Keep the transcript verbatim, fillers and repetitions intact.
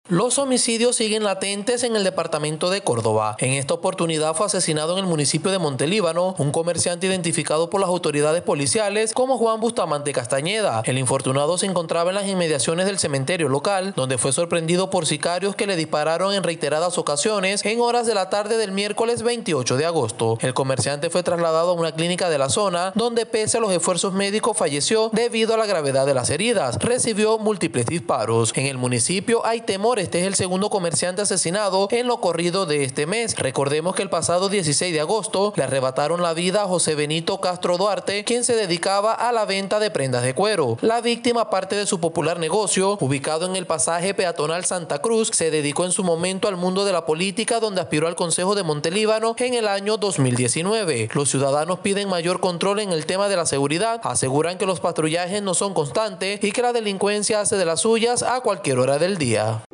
Los homicidios siguen latentes en el departamento de Córdoba. En esta oportunidad fue asesinado en el municipio de Montelíbano un comerciante identificado por las autoridades policiales como Juan Bustamante Castañeda. El infortunado se encontraba en las inmediaciones del cementerio local, donde fue sorprendido por sicarios que le dispararon en reiteradas ocasiones en horas de la tarde del miércoles veintiocho de agosto. El comerciante fue trasladado a una clínica de la zona, donde pese a los esfuerzos médicos falleció debido a la gravedad de las heridas. Recibió múltiples disparos. En el municipio hay temor. Este es el segundo comerciante asesinado en lo corrido de este mes. Recordemos que el pasado dieciséis de agosto le arrebataron la vida a José Benito Castro Duarte, quien se dedicaba a la venta de prendas de cuero. La víctima, parte de su popular negocio, ubicado en el pasaje peatonal Santa Cruz, se dedicó en su momento al mundo de la política, donde aspiró al Consejo de Montelíbano en el año dos mil diecinueve. Los ciudadanos piden mayor control en el tema de la seguridad, aseguran que los patrullajes no son constantes y que la delincuencia hace de las suyas a cualquier hora del día.